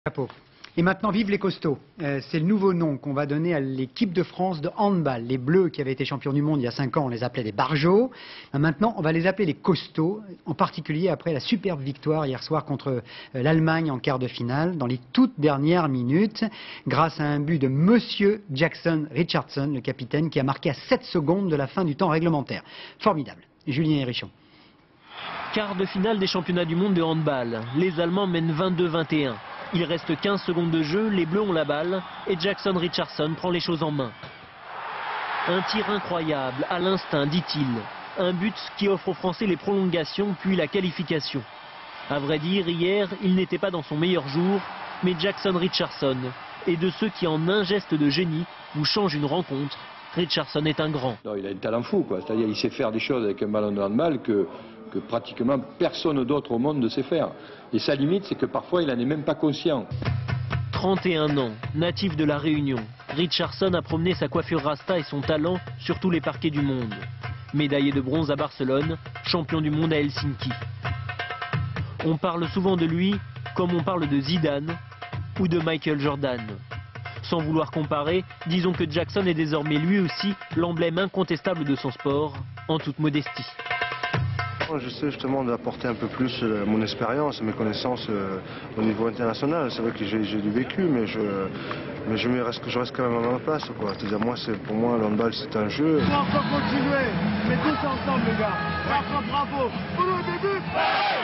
Chapeau. Et maintenant, vive les costauds. C'est le nouveau nom qu'on va donner à l'équipe de France de handball. Les Bleus qui avaient été champions du monde il y a 5 ans, on les appelait les barjots. Maintenant, on va les appeler les costauds, en particulier après la superbe victoire hier soir contre l'Allemagne en quart de finale, dans les toutes dernières minutes, grâce à un but de Monsieur Jackson Richardson, le capitaine, qui a marqué à 7 secondes de la fin du temps réglementaire. Formidable. Julien Hérichon. Quart de finale des championnats du monde de handball. Les Allemands mènent 22-21. Il reste 15 secondes de jeu, les Bleus ont la balle et Jackson Richardson prend les choses en main. Un tir incroyable, à l'instinct, dit-il. Un but qui offre aux Français les prolongations puis la qualification. À vrai dire, hier, il n'était pas dans son meilleur jour, mais Jackson Richardson est de ceux qui, en un geste de génie, vous changent une rencontre. Richardson est un grand. Non, il a un talent fou, quoi. C'est-à-dire qu'il sait faire des choses avec un ballon de handball que pratiquement personne d'autre au monde ne sait faire. Et sa limite, c'est que parfois, il n'en est même pas conscient. 31 ans, natif de La Réunion, Richardson a promené sa coiffure rasta et son talent sur tous les parquets du monde. Médaillé de bronze à Barcelone, champion du monde à Helsinki. On parle souvent de lui comme on parle de Zidane ou de Michael Jordan. Sans vouloir comparer, disons que Jackson est désormais lui aussi l'emblème incontestable de son sport, en toute modestie. J'essaie justement d'apporter un peu plus mon expérience, mes connaissances au niveau international. C'est vrai que j'ai du vécu, mais je reste quand même à ma place, quoi. C'est-à-dire, pour moi, le handball, c'est un jeu. On va encore continuer, mais tous ensemble, les gars. Encore bravo. Pour le début.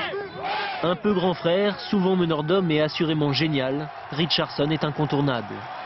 Un peu grand frère, souvent meneur d'hommes et assurément génial, Richardson est incontournable.